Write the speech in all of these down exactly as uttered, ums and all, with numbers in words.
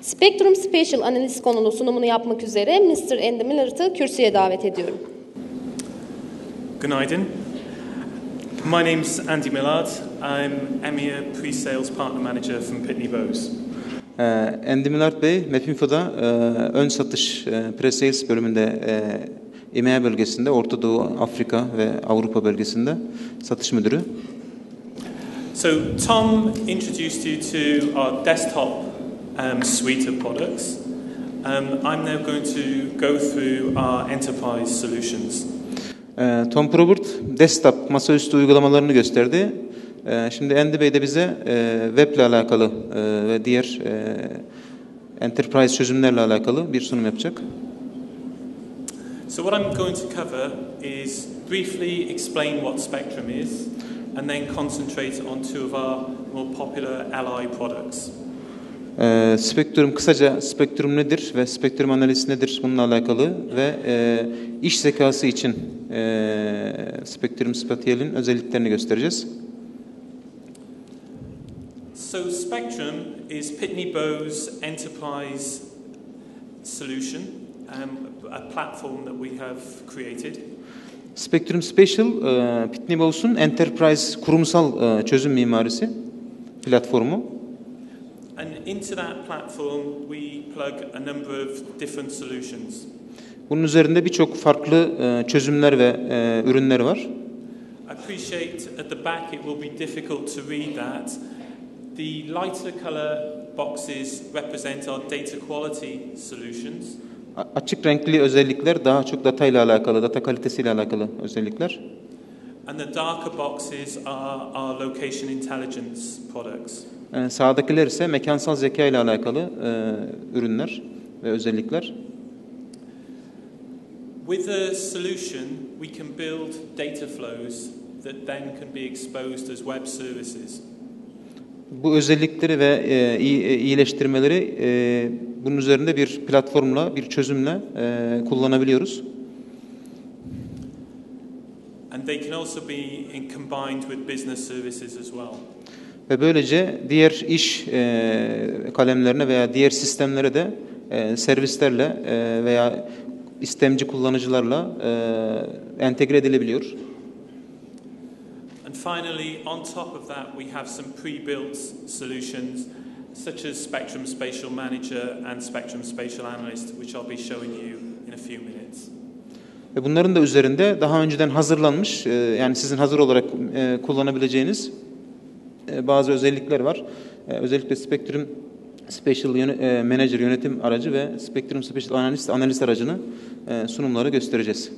Spectrum Spatial analiz konulu sunumunu yapmak üzere mister Andy Millard'ı kürsüye davet ediyorum. Günaydın. My name's Andy Millard. I'm E M E A Pre-Sales Partner Manager from Pitney Bowes. Andy Millard Bey, Mepinfo'da e, ön satış e, pre-sales bölümünde e, E M E A bölgesinde, Orta Doğu, Afrika ve Avrupa bölgesinde satış müdürü. So Tom introduced you to our desktop um, suite of products. Um, I'm now going to go through our enterprise solutions. E, Tom Probert, desktop masaüstü uygulamalarını gösterdi. E, şimdi Andy Bey de bize e, web ile alakalı e, ve diğer e, enterprise çözümlerle alakalı bir sunum yapacak. So what I'm going to cover is briefly explain what Spectrum is, and then concentrate on two of our more popular L I products. E, Spectrum, kısaca Spectrum nedir ve Spectrum analizi nedir bununla alakalı ve e, iş zekası için e, Spectrum Spatial'in özelliklerini göstereceğiz. So Spectrum is Pitney Bowes' enterprise solution, um, a platform that we have created. Spectrum Spatial, e, Pitney Bowes'un enterprise kurumsal e, çözüm mimarisi platformu. And into that platform we plug a number of different solutions. Bunun üzerinde birçok farklı e, çözümler ve e, ürünler var. I appreciate at the back it will be difficult to read that. The lighter color boxes represent our data quality solutions. A- açık renkli özellikler daha çok data ile alakalı, data kalitesiyle alakalı özellikler. And the darker boxes are our location intelligence products. E, sağdakiler ise mekansal zeka ile alakalı e, ürünler ve özellikler. With a solution we can build data flows that then can be exposed as web services. Bu özellikleri ve e, iyi- e, iyileştirmeleri e, bunun üzerinde bir platformla, bir çözümle e, kullanabiliyoruz. And they can also be in combined with business services as well. Ve böylece diğer iş e, kalemlerine veya diğer sistemlere de e, servislerle e, veya istemci kullanıcılarla e, entegre edilebiliyor. And finally, on top of that, we have some pre-built solutions such as Spectrum Spatial Manager and Spectrum Spatial Analyst, which I'll be showing you in a few minutes. Ve bunların da üzerinde daha önceden hazırlanmış, e, yani sizin hazır olarak e, kullanabileceğiniz e, bazı özellikler var. E, özellikle Spectrum Spatial Yöne- e, Manager yönetim aracı ve Spectrum Spatial Analyst analiz aracını e, sunumları göstereceğiz.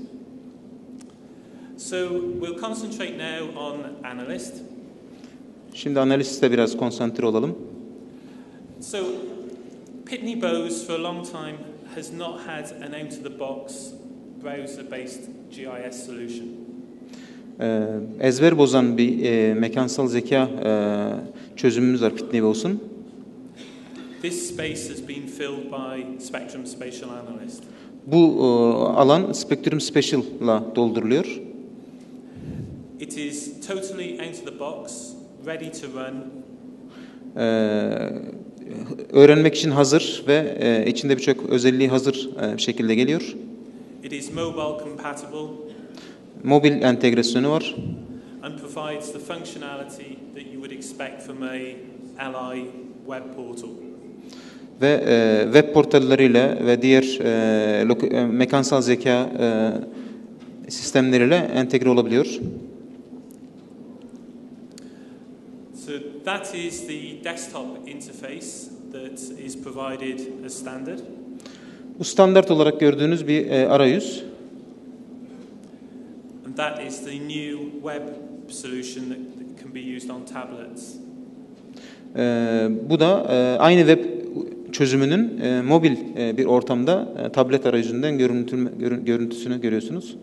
So we'll concentrate now on Analyst. Şimdi analiste biraz konsantre olalım. So Pitney Bowes for a long time has not had an out-of-the-box browser-based G I S solution. E, ezber bozan bir e, mekansal zeka e, çözümümüz var Pitney Bowes'un. This space has been filled by Spectrum Spatial Analyst. Bu e, alan Spectrum Spatial'la dolduruluyor. It is totally out of the box, ready to run. Ee, öğrenmek için hazır ve e, içinde birçok özelliği hazır e, bir şekilde geliyor. It is mobile compatible Mobil entegrasyonu var and provides the functionality that you would expect from a L I web portal. ve e, web portalleriyle ve diğer e, loka- e, mekansal zeka e, sistemleriyle entegre olabiliyor. So that is the desktop interface that is provided as standard. Bu standart olarak gördüğünüz bir e, arayüz. And that is the new web solution that, that can be used on tablets. E, bu da e, aynı web çözümünün e, mobil e, bir ortamda e, tablet arayüzünden görüntü, görün- görüntüsünü görüyorsunuz.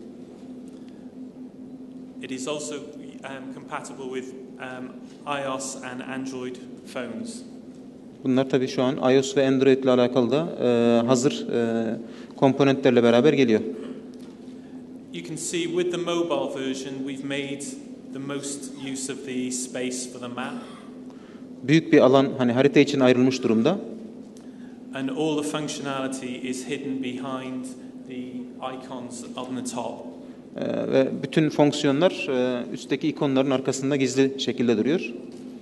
It is also um, compatible with um, iOS and Android phones. Bunlar tabii şu an iOS ve Android ile alakalı da e, hazır e, komponentlerle beraber geliyor. You can see with the mobile version we've made the most use of the space for the map. Büyük bir alan hani harita için ayrılmış durumda. and all the functionality is hidden behind the icons on the top. E, ve bütün fonksiyonlar e, üstteki ikonların arkasında gizli şekilde duruyor.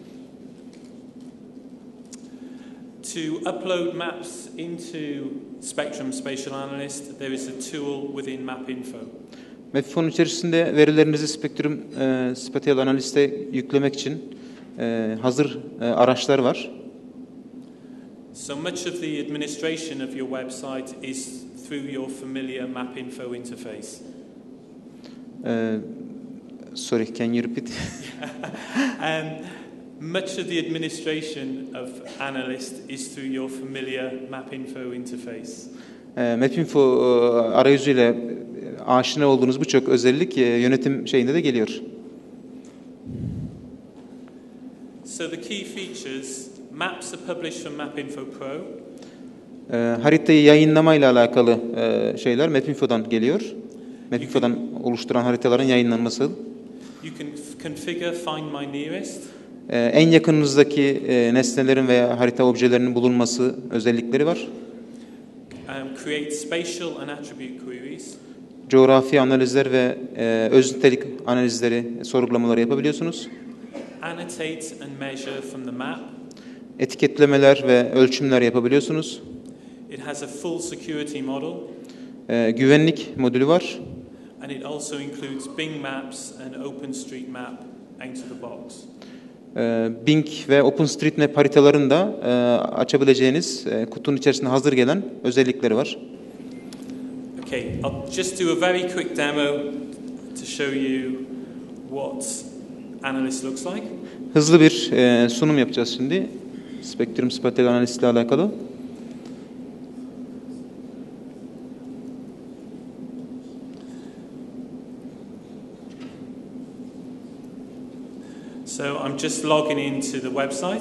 To upload maps into Spectrum Spatial Analyst, there is a tool within MapInfo. Mapinfo'nun içerisinde verilerinizi Spectrum e, Spatial Analyst'e yüklemek için e, hazır e, araçlar var. So much of the administration of your website is through your familiar MapInfo interface. E, sorry, can you repeat? um, much of the administration of Analyst is through your familiar MapInfo interface. E, Mapinfo e, arayüzüyle e, aşina olduğunuz birçok özellik e, yönetim şeyinde de geliyor. So the key features, maps are published from MapInfo Pro. E, haritayı yayınlamayla alakalı e, şeyler Mapinfo'dan geliyor. Mapinfo'dan oluşturan haritaların yayınlanması. You can configure Find My Nearest. E, en yakınınızdaki e, nesnelerin veya harita objelerinin bulunması özellikleri var. Um, create spatial and attribute queries. Coğrafi analizler ve e, öz nitelik analizleri, sorgulamaları yapabiliyorsunuz. Annotate and measure from the map. Etiketlemeler ve ölçümler yapabiliyorsunuz. It has a full security model. E, güvenlik modülü var. And it also includes Bing Maps and OpenStreetMap into the box. E, Bing ve OpenStreetMap haritalarını da e, açabileceğiniz e, kutunun içerisinde hazır gelen özellikleri var. Okay, I'll just do a very quick demo to show you what Analyst looks like. Hızlı bir e, sunum yapacağız şimdi. Spectrum Spatial Analyst ile alakalı. So I'm just logging into the website.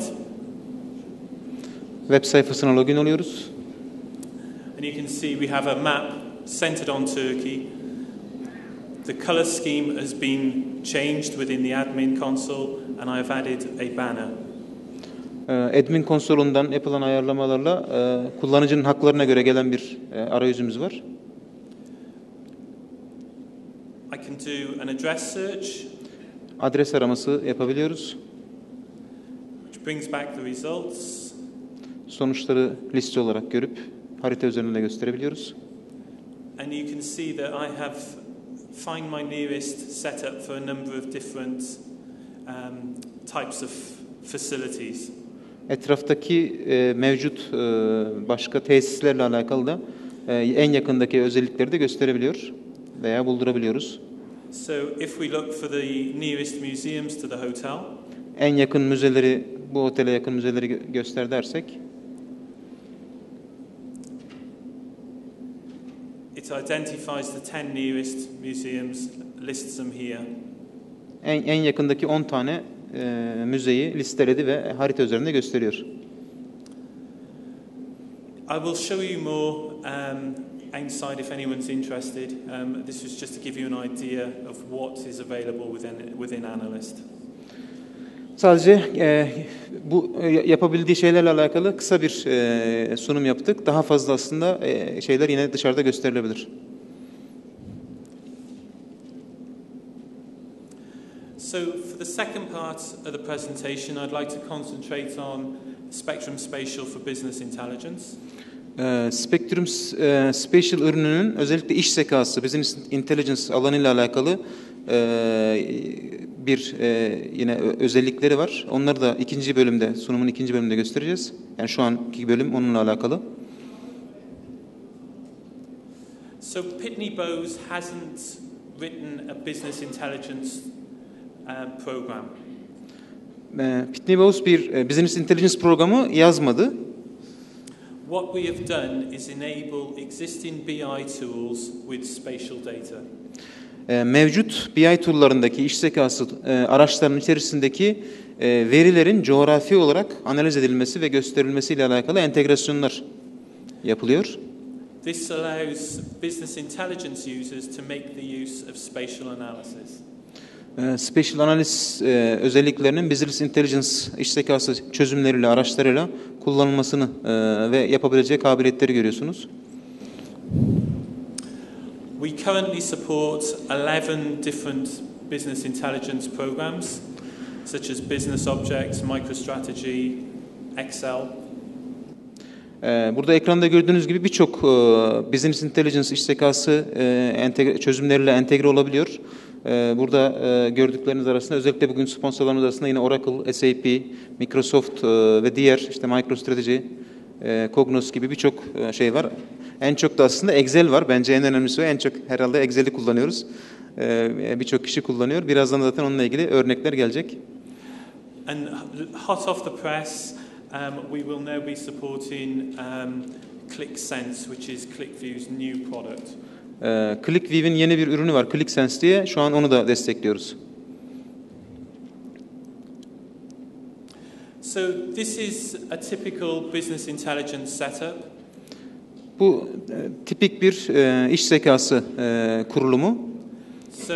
Web sayfasına login oluyoruz. And you can see we have a map centered on Turkey. The color scheme has been changed within the admin console and I've added a banner. Admin konsolundan yapılan ayarlamalarla e, kullanıcının haklarına göre gelen bir e, arayüzümüz var. I can do an address search, Adres araması yapabiliyoruz. which brings back the results. Sonuçları liste olarak görüp harita üzerinde gösterebiliyoruz. And you can see that I have Find My Nearest set up for a number of different um, types of facilities. Etraftaki e, mevcut e, başka tesislerle alakalı da e, en yakındaki özellikleri de gösterebiliyor veya buldurabiliyoruz. So if we look for the nearest museums to the hotel, En yakın müzeleri, bu otele yakın müzeleri gö- göster dersek, it identifies the ten nearest museums, lists them here. en, en yakındaki on tane e, müzeyi listeledi ve harita üzerinde gösteriyor. I will show you more um, inside if anyone's interested. Um, this was just to give you an idea of what is available within within Analyst. Sadece e, bu e, yapabildiği şeylerle alakalı kısa bir e, sunum yaptık. Daha fazla aslında e, şeyler yine dışarıda gösterilebilir. So for the second part of the presentation, I'd like to concentrate on Spectrum Spatial for Business Intelligence. E, Spectrum e, Spatial ürününün özellikle iş zekası, Business Intelligence alanıyla alakalı e, bir e, yine özellikleri var. Onları da ikinci bölümde, sunumun ikinci bölümünde göstereceğiz. Yani şu anki bölüm onunla alakalı. So Pitney Bowes hasn't written a business intelligence um, program. E, Pitney Bowes bir e, Business Intelligence programı yazmadı. What we have done is enable existing B I tools with spatial data. E, mevcut B I tool'larındaki iş zekası e, araçlarının içerisindeki e, verilerin coğrafi olarak analiz edilmesi ve gösterilmesiyle alakalı entegrasyonlar yapılıyor. This allows business intelligence users to make the use of spatial analysis. E, spatial analiz e, özelliklerinin Business Intelligence iş zekası çözümleriyle, araçlarıyla kullanılmasını e, ve yapabileceği kabiliyetleri görüyorsunuz. We currently support eleven different business intelligence programs, such as Business Objects, MicroStrategy, Excel. Burada ekranda gördüğünüz gibi birçok business intelligence iş zekası entegre, çözümleriyle entegre olabiliyor. Burada gördükleriniz arasında özellikle bugün sponsorlarımız arasında yine Oracle, S A P, Microsoft ve diğer işte MicroStrategy, Cognos gibi birçok şey var. En çok da aslında Excel var. Bence en önemlisi o. En çok herhalde Excel'i kullanıyoruz. Birçok kişi kullanıyor. Birazdan zaten onunla ilgili örnekler gelecek. And hot off the press, um, we will now be supporting um, ClickSense, which is ClickView's new product. Uh, ClickView'in yeni bir ürünü var, ClickSense diye. Şu an onu da destekliyoruz. So this is a typical business intelligence setup. Bu e, tipik bir e, iş zekası e, kurulumu. So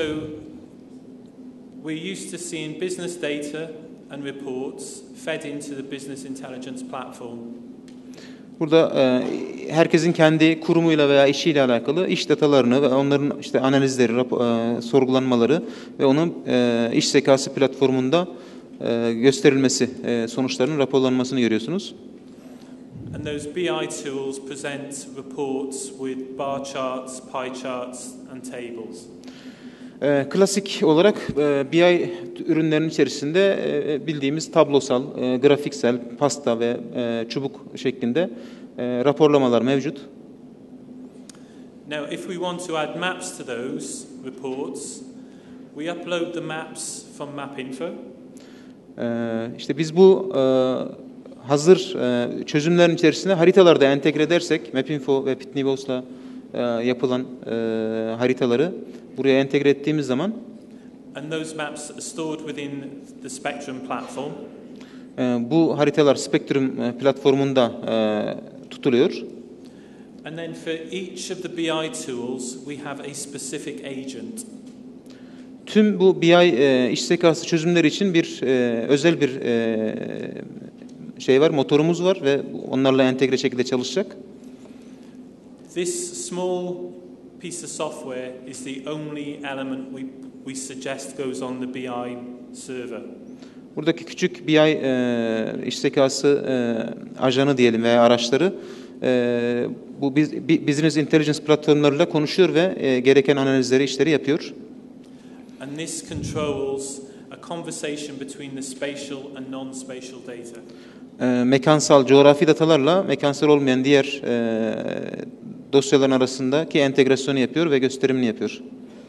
we're used to seeing business data and reports fed into the business intelligence platform. Burada e, herkesin kendi kurumuyla veya işiyle alakalı iş datalarını ve onların işte analizleri, rap- e, sorgulanmaları ve onun e, iş zekası platformunda e, gösterilmesi, e, sonuçlarının raporlanmasını görüyorsunuz. And those B I tools present reports with bar charts, pie charts and tables. E, klasik olarak e, B I ürünlerinin içerisinde e, bildiğimiz tablosal, e, grafiksel, pasta ve e, çubuk şeklinde e, raporlamalar mevcut. Now, if we want to add maps to those reports, we upload the maps from MapInfo. E, işte biz bu e, hazır e, çözümlerin içerisine haritalar da entegre edersek, MapInfo ve Pitney-Bowes'la e, yapılan e, haritaları buraya entegre ettiğimiz zaman and those maps are stored within the Spectrum platform. E, bu haritalar Spectrum e, platformunda e, tutuluyor. And then for each of the B I tools, we have a specific agent. Tüm bu B I e, iş zekası çözümleri için bir e, özel bir e, şey var, motorumuz var ve onlarla entegre şekilde çalışacak. This small piece of software is the only element we we suggest goes on the B I server. Buradaki küçük B I e, iş zekası e, ajanı diyelim veya araçları e, bu biz, business intelligence platformlarıyla konuşuyor ve e, gereken analizleri, işleri yapıyor. And this controls a conversation between the spatial and non-spatial data. E, mekansal, coğrafi datalarla mekansal olmayan diğer e, dosyaların arasındaki entegrasyonu yapıyor ve gösterimini yapıyor.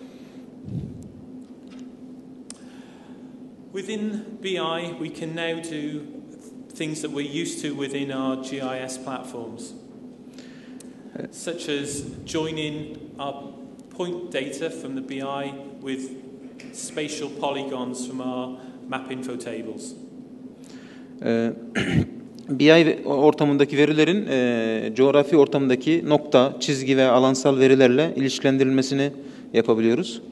Within B I, we can now do things that we're used to within our G I S platforms, such as joining our point data from the B I with spatial polygons from our MapInfo tables. B I ortamındaki verilerin e, coğrafi ortamdaki nokta, çizgi ve alansal verilerle ilişkilendirilmesini yapabiliyoruz.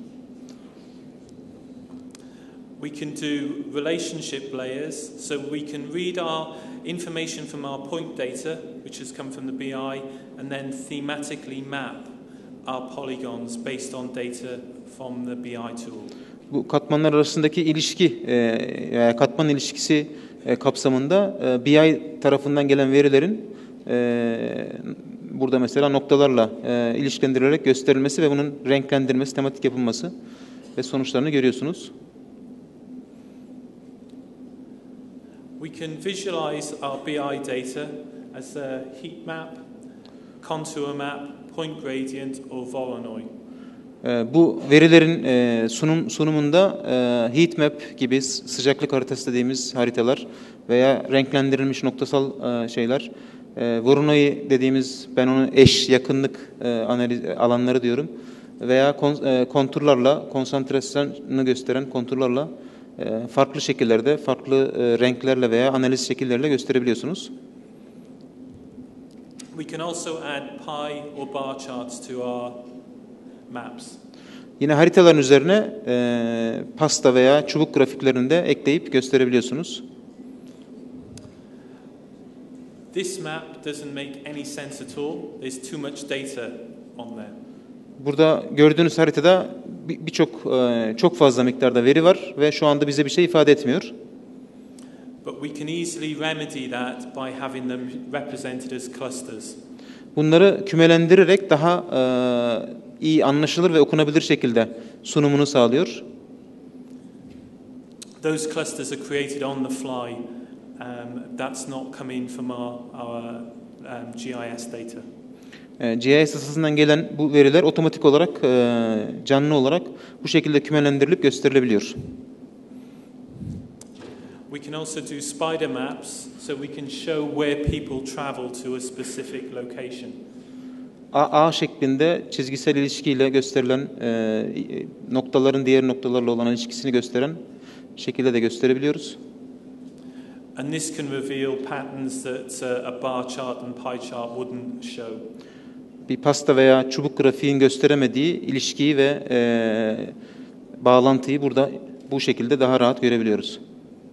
We can do relationship layers, so we can read our information from our point data, which has come from the B I, and then thematically map our polygons based on data from the B I tool. Bu katmanlar arasındaki ilişki veya katman ilişkisi kapsamında B I tarafından gelen verilerin burada mesela noktalarla ilişkilendirilerek gösterilmesi ve bunun renklendirilmesi, tematik yapılması ve sonuçlarını görüyorsunuz. We can visualize our B I data as a heat map, contour map, point gradient or Voronoi. Bu verilerin sunum sunumunda heat map gibi sıcaklık haritası dediğimiz haritalar veya renklendirilmiş noktasal şeyler, Voronoi dediğimiz, ben onu eş yakınlık analiz alanları diyorum, veya konturlarla, konsantrasyonu gösteren konturlarla farklı şekillerde, farklı renklerle veya analiz şekilleriyle gösterebiliyorsunuz. We can also add pie or bar charts to our maps. Yine haritaların üzerine e, pasta veya çubuk grafiklerini de ekleyip gösterebiliyorsunuz. This map doesn't make any sense at all. There's too much data on there. Burada gördüğünüz haritada bir- birçok e, çok fazla miktarda veri var ve şu anda bize bir şey ifade etmiyor. But we can easily remedy that by having them represented as clusters. Bunları kümelendirerek daha e, iyi anlaşılır ve okunabilir şekilde sunumunu sağlıyor. Those clusters are created on the fly. Um, that's not coming from our, our um, G I S data. E, G I S datasından gelen bu veriler otomatik olarak e, canlı olarak bu şekilde kümelendirilip gösterilebiliyor. We can also do spider maps, so we can show where people travel to a specific location. A, A şeklinde çizgisel ilişkiyle gösterilen e, noktaların diğer noktalarla olan ilişkisini gösteren şekilde de gösterebiliyoruz. And this can reveal patterns that uh, a bar chart and pie chart wouldn't show. Bir pasta veya çubuk grafiğin gösteremediği ilişkiyi ve e, bağlantıyı burada bu şekilde daha rahat görebiliyoruz.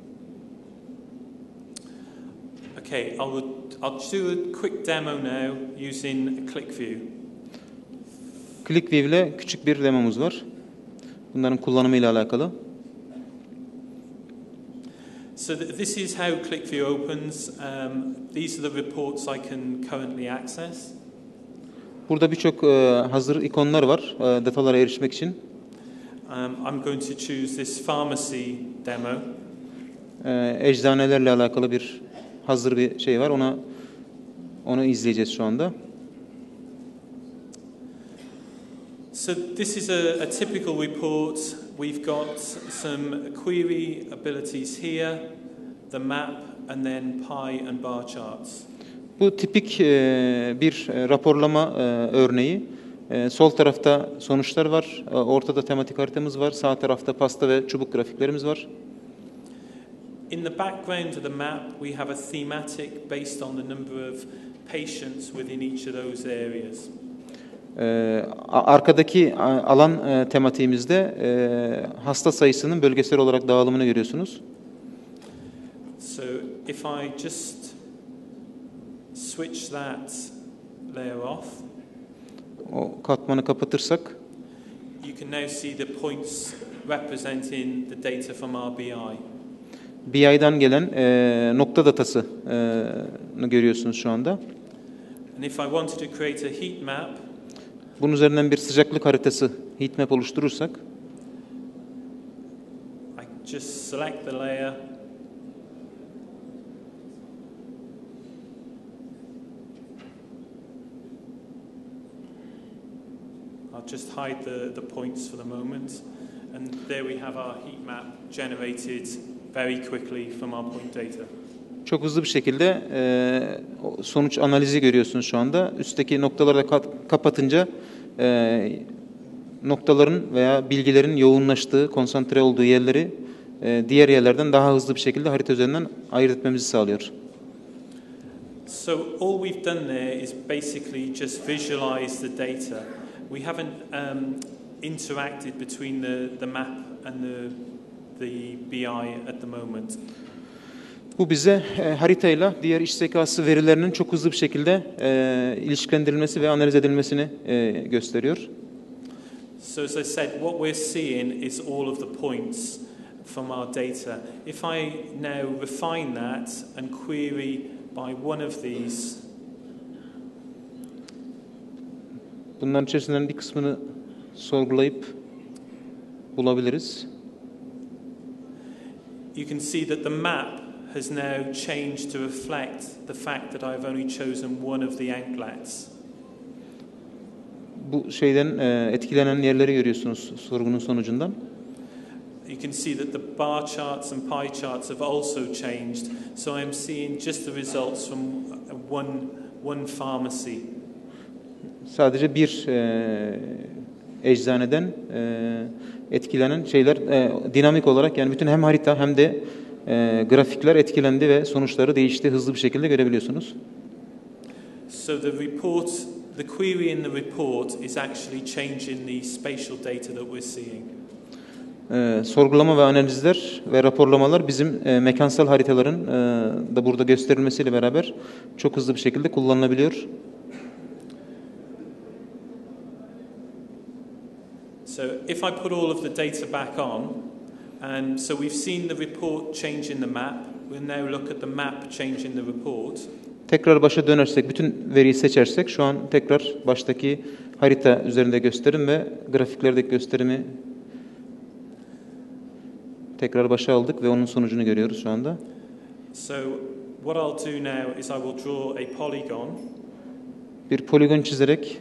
Okay, I would, I'll do a quick demo now using ClickView. ClickView ile küçük bir demomuz var. Bunların kullanımıyla alakalı. So th this is how ClickView opens. Um, these are the reports I can currently access. Burada birçok e, hazır ikonlar var e, datalara erişmek için. Um, I'm going to choose this pharmacy demo. E, eczanelerle alakalı bir hazır bir şey var. Ona onu izleyeceğiz şu anda. So this is a, a typical report. We've got some query abilities here, the map, and then pie and bar charts. Bu tipik e, bir e, raporlama e, örneği. E, sol tarafta sonuçlar var, e, ortada tematik haritamız var, sağ tarafta pasta ve çubuk grafiklerimiz var. In the background of the map, we have a thematic based on the number of patients within each of those areas. Ee, arkadaki alan e, tematiğimizde e, hasta sayısının bölgesel olarak dağılımını görüyorsunuz. So if I just switch that layer off, O katmanı kapatırsak you can now see the points representing the data from our B I. B I'dan gelen e, nokta datasını görüyorsunuz şu anda. And if I wanted to create a heat map, bunun üzerinden bir sıcaklık haritası, heat map oluşturursak, I just select the layer, I'll just hide the, the points for the moment, and there we have our heat map generated very quickly from our point data. çok hızlı bir şekilde e, sonuç analizi görüyorsunuz şu anda. Üstteki noktaları da kat, kapatınca e, noktaların veya bilgilerin yoğunlaştığı, konsantre olduğu yerleri e, diğer yerlerden daha hızlı bir şekilde harita üzerinden ayırt etmemizi sağlıyor. So all we've done there is basically just visualize the data. We haven't um, interacted between the, the map and the, the B I at the moment. Bu bize e, haritayla diğer iş zekası verilerinin çok hızlı bir şekilde e, ilişkilendirilmesi ve analiz edilmesini e, gösteriyor. So as I said, what we're seeing is all of the points from our data. If I now refine that and query by one of these, bunların içerisinden bir kısmını sorgulayıp bulabiliriz. you can see that the map has now changed to reflect the fact that I've only chosen one of the anklets. Bu şeyden e, etkilenen yerleri görüyorsunuz sorgunun sonucundan. You can see that the bar charts and pie charts have also changed. So I'm seeing just the results from one, one pharmacy. Sadece bir e, eczaneden e, etkilenen şeyler e, dinamik olarak, yani bütün hem harita hem de e, grafikler etkilendi ve sonuçları değişti, hızlı bir şekilde görebiliyorsunuz. So the report, the query in the report is actually changing the spatial data that we're seeing. E, sorgulama ve analizler ve raporlamalar bizim e, mekansal haritaların e, da burada gösterilmesiyle beraber çok hızlı bir şekilde kullanılabiliyor. So if I put all of the data back on, and so we've seen the report change in the map, we'll now look at the map change in the report. Tekrar başa dönersek, bütün veriyi seçersek şu an tekrar baştaki harita üzerinde gösterim ve grafiklerdeki gösterimi tekrar başa aldık ve onun sonucunu görüyoruz şu anda. So what I'll do now is I will draw a polygon. Bir poligon çizerek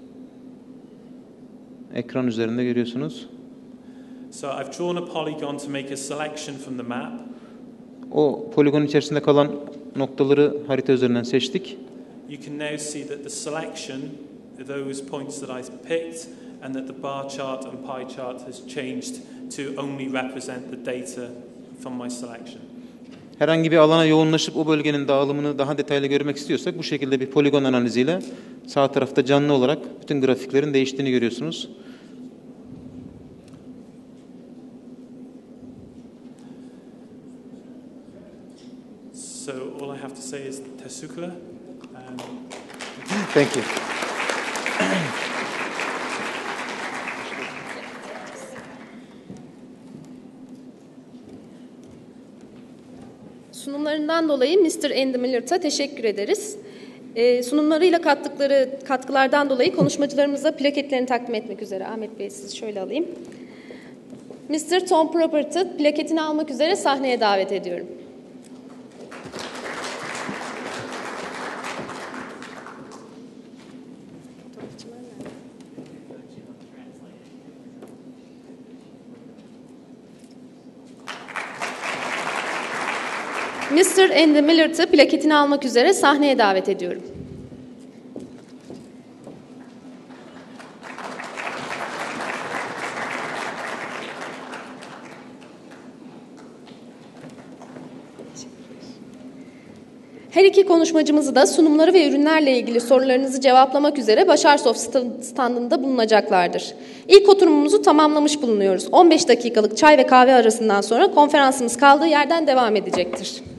ekran üzerinde görüyorsunuz. So I've drawn a polygon to make a selection from the map. O poligonun içerisinde kalan noktaları harita üzerinden seçtik. You can now see that the selection, those points that I picked, and that the bar chart and pie chart has changed to only represent the data from my selection. Herhangi bir alana yoğunlaşıp o bölgenin dağılımını daha detaylı görmek istiyorsak bu şekilde bir poligon analiziyle sağ tarafta canlı olarak bütün grafiklerin değiştiğini görüyorsunuz. So all I have to say is teşekkürler. Um, Thank you. Sunumlarından dolayı mister Andy Millert'a teşekkür ederiz. Ee, sunumlarıyla kattıkları katkılardan dolayı konuşmacılarımıza plaketlerini takdim etmek üzere. Ahmet Bey, sizi şöyle alayım. mister Tom Property plaketini almak üzere sahneye davet ediyorum. mister Andy Millert'ı plaketini almak üzere sahneye davet ediyorum. Her iki konuşmacımızı da sunumları ve ürünlerle ilgili sorularınızı cevaplamak üzere Başarsoft standında bulunacaklardır. İlk oturumumuzu tamamlamış bulunuyoruz. on beş dakikalık çay ve kahve arasından sonra konferansımız kaldığı yerden devam edecektir.